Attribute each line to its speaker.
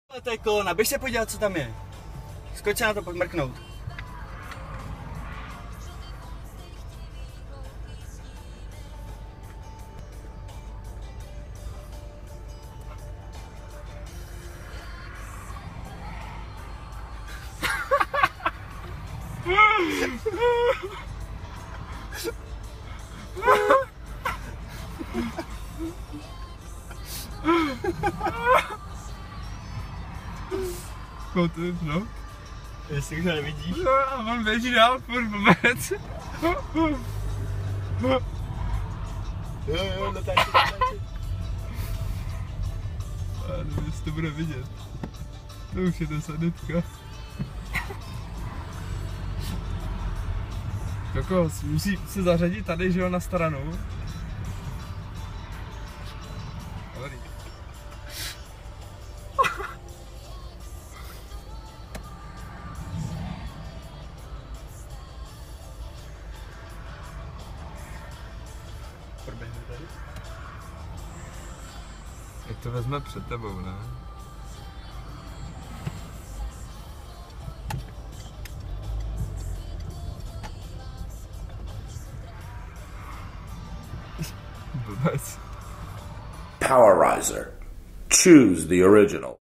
Speaker 1: To je kolona, běž se podívat, co tam je. Skoč se na to pak mrknout.
Speaker 2: Kout, no.
Speaker 1: Jestli už ho nevidíš.
Speaker 2: No a on běží dál, furt vůbec.
Speaker 1: Jo, natáčí.
Speaker 2: A nevím, jestli to bude vidět. To už je ta sanitka. Kokos, musí se zařadit tady, že jo, na stranu. Dobrý.
Speaker 1: Proběhne tady.
Speaker 2: Jak to vezme před tebou, ne? Blbec.
Speaker 3: Powerizer. Choose the original.